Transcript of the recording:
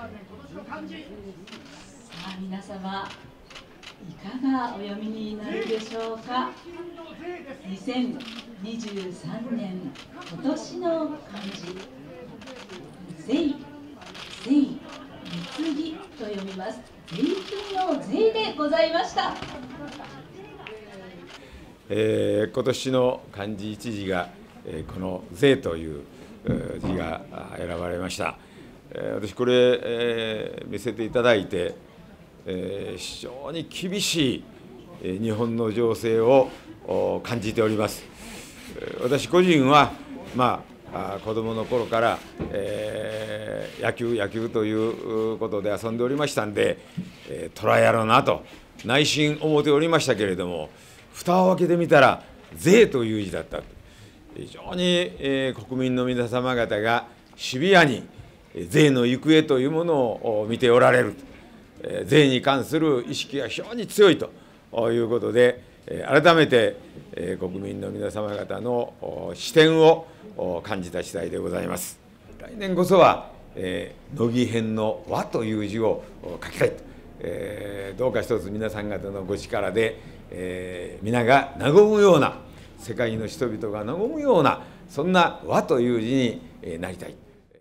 あ、皆様いかがお読みになるでしょうか。2023年今年の漢字、税、貢ぎと読みます。税金の税でございました。 今年の漢字一字が、この税という字が選ばれました。私これ、見せていただいて、非常に厳しい日本の情勢を感じております。私個人は、子どもの頃から、野球ということで遊んでおりましたんで、トライやろうなと内心思っておりましたけれども、蓋を開けてみたら税という字だった。非常に、国民の皆様方がシビアに税の行方というものを見ておられる。税に関する意識が非常に強いということで、改めて国民の皆様方の視点を感じた次第でございます。来年こそは乃木編の和という字を書きたいと、どうか一つ皆さん方のご力で、皆が和むような、世界の人々が和むような、そんな和という字になりたい。